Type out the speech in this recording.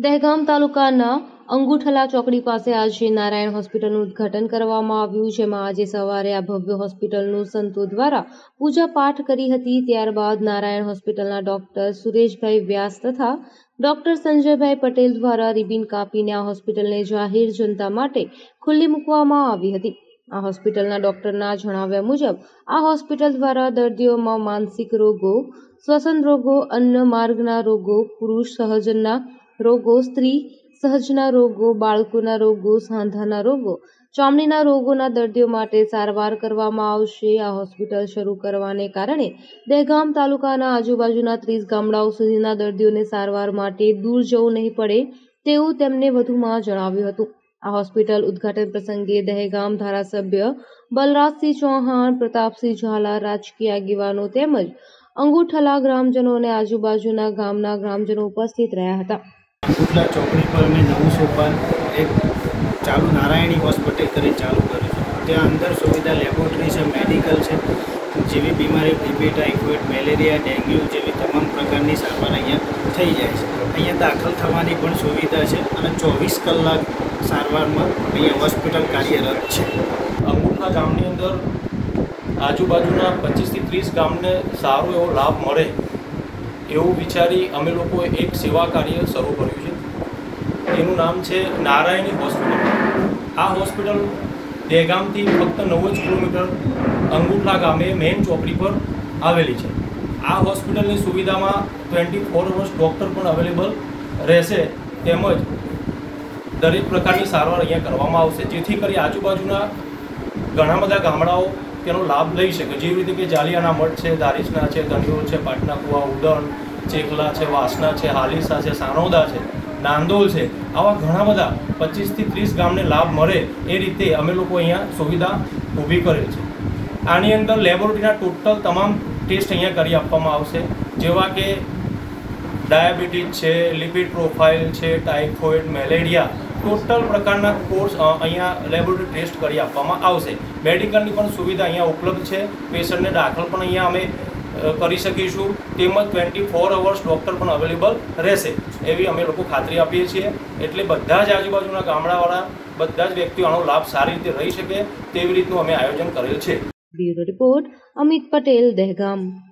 દહેગામ તાલુકાના અંગુઠલા ચોકડી પાસે આજે નારાયણ હોસ્પિટલનું ઉદ્ઘાટન કરવામાં આવ્યું, જેમાં આજે સવારે આ ભવ્ય હોસ્પિટલનું સંતો દ્વારા પૂજા પાઠ કરી હતી। ત્યારબાદ નારાયણ હોસ્પિટલના ડોક્ટર સુરેશભાઈ વ્યાસ તથા ડોક્ટર સંજયભાઈ પટેલ દ્વારા રિબિન કાપીને આ હોસ્પિટલને જાહેર જનતા માટે ખુલ્લી મૂકવામાં આવી હતી। આ હોસ્પિટલના ડોક્ટરના જણાવ્યા મુજબ આ હોસ્પિટલ દ્વારા દર્દીઓમાં માનસિક રોગો, શ્વસન રોગો, અન્ન માર્ગના રોગો, પુરુષ સહજના રોગો, સ્ત્રી સહજના રોગો, બાળકોના રોગો, સાંધાના રોગો, ચામડીના રોગોના દર્દીઓ માટે સારવાર કરવામાં આવશે। આ હોસ્પિટલ શરૂ કરવાને કારણે દહેગામ તાલુકાના આજુબાજુના 30 ગામડાઓ સુધીના દર્દીઓને સારવાર માટે દૂર જવું નહીં પડે તેવું તેમણે વધુમાં જણાવ્યું હતું। આ હોસ્પિટલ ઉદ્ઘાટન પ્રસંગે દહેગામ ધારાસભ્ય બલરાજસિંહ ચૌહાણ, પ્રતાપસિંહ ઝાલા, રાજકીય આગેવાનો તેમજ અંગુઠલા ગ્રામજનો અને આજુબાજુના ગામના ગ્રામજનો ઉપસ્થિત રહ્યા હતા। અંગુઠલા ચોકડી પર મેં નવું સોપાન એક ચાલુ નારાયણી હોસ્પિટલ કરી ચાલુ કર્યું છે। ત્યાં અંદર સુવિધા લેબોરેટરી છે, મેડિકલ છે, જેવી બીમારી ટીબી, ટાઇફોઇડ, મેલેરિયા, ડેન્ગ્યુ જેવી તમામ પ્રકારની સારવાર અહીંયા થઈ જાય છે। અહીંયા દાખલ થવાની પણ સુવિધા છે અને 24 કલાક સારવારમાં અહીંયા હોસ્પિટલ કાર્યરત છે। અંગુઠલા ગામની અંદર આજુબાજુના 25 થી 30 ગામને સારો એવો લાભ મળે એવું વિચારી અમે લોકોએ એક સેવા કાર્ય શરૂ કર્યું છે। એનું નામ છે નારાયણી હોસ્પિટલ। આ હોસ્પિટલ દહેગામથી ફક્ત 9 જ કિલોમીટર અંગુઠલા ગામે મેઇન ચોકડી પર આવેલી છે। આ હોસ્પિટલની સુવિધામાં 24 અવર્સ ડૉક્ટર પણ અવેલેબલ રહેશે, તેમજ દરેક પ્રકારની સારવાર અહીંયા કરવામાં આવશે, જેથી કરી આજુબાજુના ઘણા બધા ગામડાઓ તેનો લાભ લઈ શકે। જેવી રીતે કે જાલિયાના મઠ છે, દારીસના છે, ધનિયોલ છે, પાટના કુવા, ઉદણ, ચેખલા છે, વાસણા છે, હાલીસા છે, સાણોદા છે, નાંદોલ છે, આવા ઘણા બધા 25 થી 30 ગામને લાભ મળે એ રીતે અમે લોકો અહીંયા સુવિધા ઊભી કરેલ છે। આની અંદર લેબોરેટરીના ટોટલ તમામ ટેસ્ટ અહીંયા કરી આપવામાં આવશે, જેવા કે ડાયાબિટીસ છે, લિપિડ પ્રોફાઇલ છે, ટાઇફોઇડ, મેલેરિયા, ટોટલ પ્રકારના કોર્સ અહીંયા લેબોરેટરી ટેસ્ટ કરી આપવામાં આવશે। મેડિકલની પણ સુવિધા અહીંયા ઉપલબ્ધ છે, પેશન્ટને દાખલ પણ અહીંયા અમે કરી શકીશું, તેમજ 24 અવર્સ ડૉક્ટર પણ અવેલેબલ રહેશે એવી અમે લોકો ખાતરી આપીએ છીએ। એટલે બધા જ આજુબાજુના ગામડાવાળા બધા જ વ્યક્તિઓ આનો લાભ સારી રીતે રહી શકે તેવી રીતનું અમે આયોજન કરેલ છે। Bureau report Amit Patel, Dehgam.